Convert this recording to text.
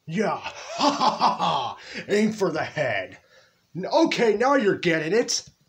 Yeah, ha ha ha ha! Aim for the head. Okay, now you're getting it.